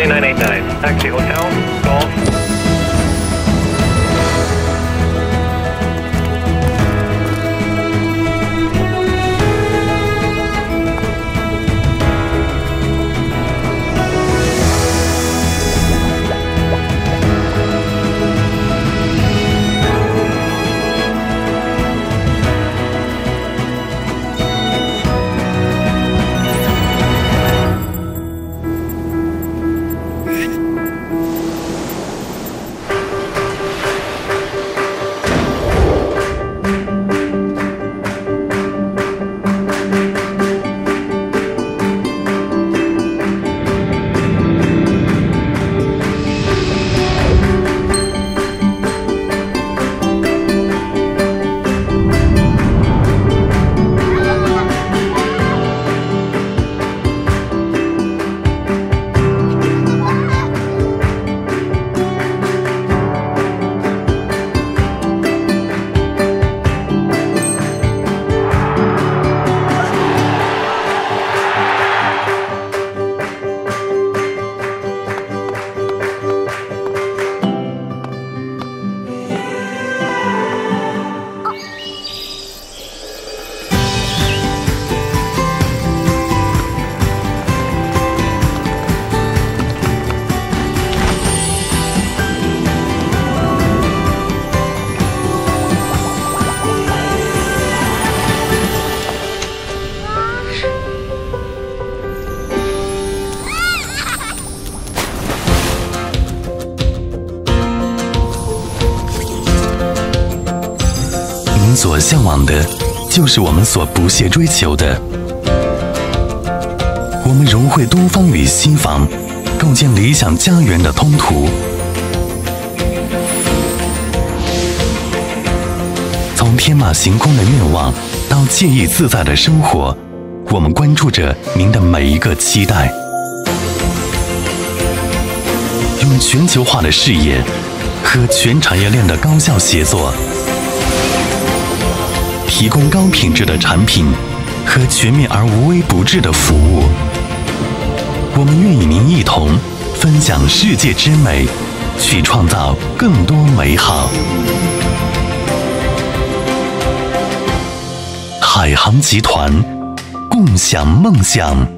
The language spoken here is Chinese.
989, taxi hotel, golf. 所向往的，就是我们所不懈追求的。我们融汇东方与西方，构建理想家园的通途。从天马行空的愿望到惬意自在的生活，我们关注着您的每一个期待。用全球化的视野和全产业链的高效协作，提供高品质的产品和全面而无微不至的服务。我们愿与您一同分享世界之美，去创造更多美好。海航集团，共享梦想。